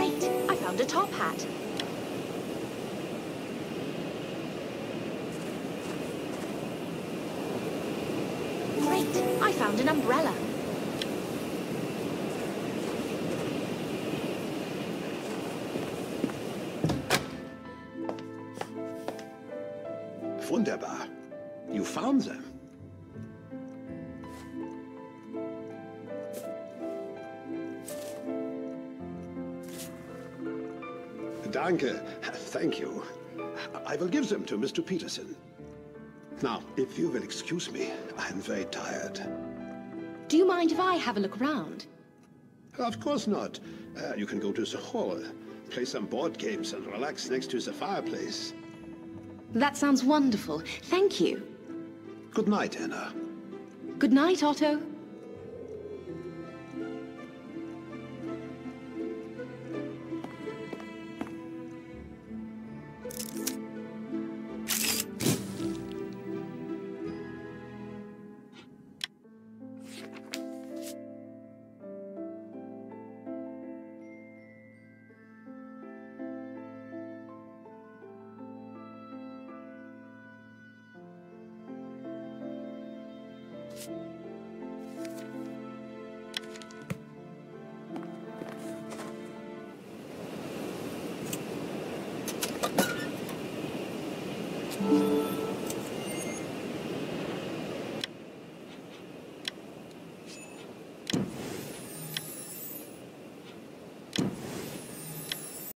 Great! I found a top hat. Great! I found an umbrella. Wunderbar. You found them. Danke. Thank you. I will give them to Mr. Peterson. Now, if you will excuse me, I'm very tired. Do you mind if I have a look around? Of course not. You can go to the hall, play some board games and relax next to the fireplace. That sounds wonderful. Thank you. Good night, Anna. Good night, Otto. you